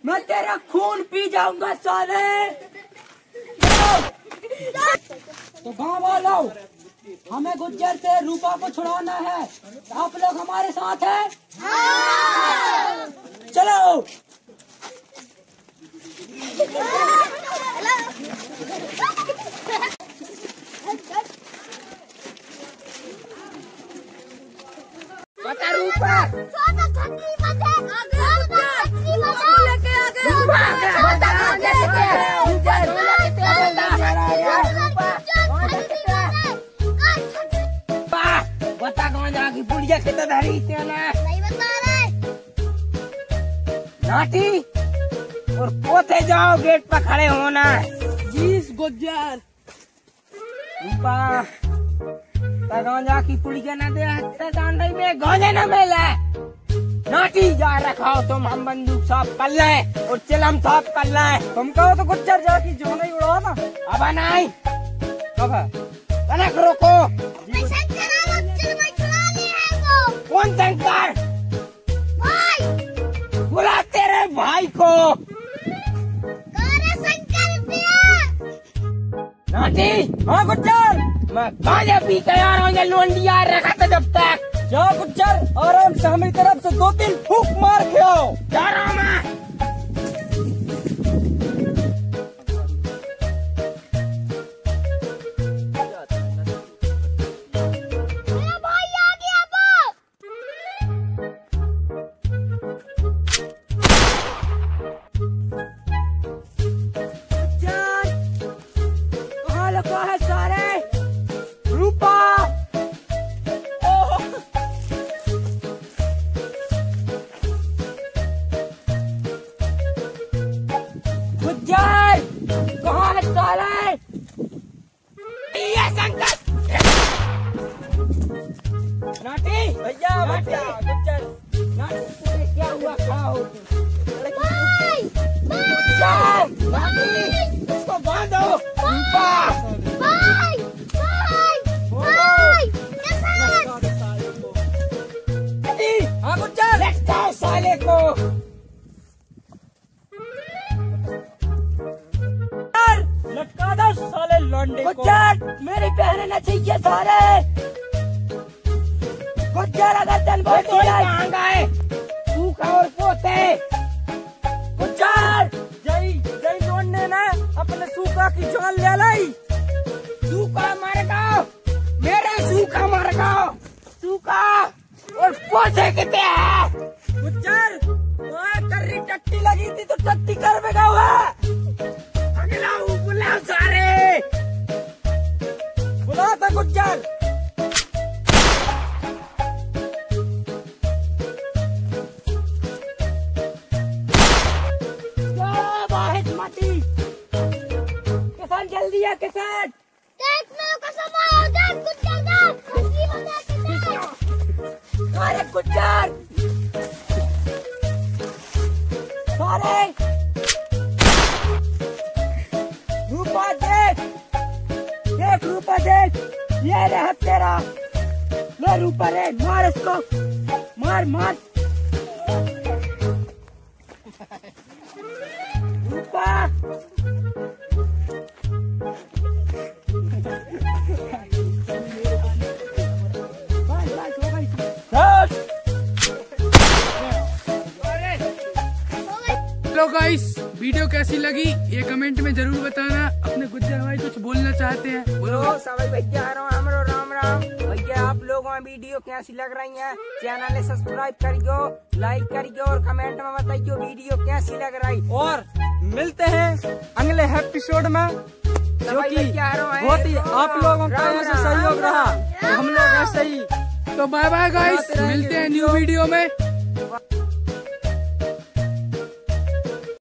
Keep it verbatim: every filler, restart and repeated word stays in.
मैं तेरा खून पी जाऊंगा साले। तो गाँव वालों, हमें गुज्जर से रूपा को छुड़ाना है। आप लोग हमारे साथ हैं? हाँ। चलो। बता रूपा। बता कौन जाके बुढ़िया कितना धरी तेना? नहीं बता रहे। नाटी और पोते जाओ, गेट पर खड़े होना। जीस गुज्जर। रूपा गांजा की पुड़िया न दे हत्या जान रही में गांजा न मिले। नाटी जा रखा तुम, हम बंदूक साफ कर ले और चिलम साफ कर ले। तुम कहो तो गुज्जर जाकी जो नहीं उड़ा ना। अब नहीं कब है तनक रोको। कौन शंकर भाई? बुला तेरे भाई को। नाटी। हाँ गुज्जर, मैं गांजा पी के आ रहा हूँ, लोंडिया रखा था जब तक। जा गुज्जर, आराम से हमारी तरफ से दो तीन फूक मार के आओ। जा रहा हूँ मैं। मेरा भाई आ गया बाप। कहाँ लगा है सारे? रूपा गुज्जर कहाँ है साले? ये शंकर। नाटी भैया भैया गुज्जर। नाटी तुझे क्या हुआ? खड़ा हो भाई। गुज्जर नाटी इसको बांधो। रूपा भाई भाई भाई नाटी। हाँ गुज्जर, लटकाओ साले को। लटका दो साले लौंडे को। गुज्जर मेरी बहन न चाहिए सारे। गुज्जर अगर चल बहुत हो जाए कहाँ गए? सूखा और पोते। गुज्जर जय जय लौंडे ने अपने सूखा की जान ले लाई। सूखा मर गया, मेरा सूखा मर गया। सूखा और पोते कितने हैं? गुज्जर कर्री टट्टी लगी थी तो टट्टी कर में गया हुआ। बुलाओ सारे, बुलाओ था गुज्जर। किसान जल्दी है किसान। देख मेरे को समाओ, देख गुज्जर देख। असली बंदा किसान। अरे गुज्जर सारे। रूपा देख, देख रूपा देख, ये रहा तेरा। ले रूपा रे, मार इसको, मार मार। रूपा हेलो गाइस, वीडियो कैसी लगी ये कमेंट में जरूर बताना। अपने गुज्जर भाई कुछ बोलना चाहते हैं? बोलो सभी भैया। राम राम राम भैया। आप लोगों में वीडियो कैसी लग रही है? चैनल सब्सक्राइब करियो, लाइक करियो और कमेंट में बताइयो वीडियो कैसी लग रही। और मिलते हैं अगले एपिसोड में, जो कि बहुत ही आप लोगों का ऐसा सहयोग रहा, हम लोग ऐसे ही। तो बाय बाय गाइस, मिलते हैं न्यू वीडियो में।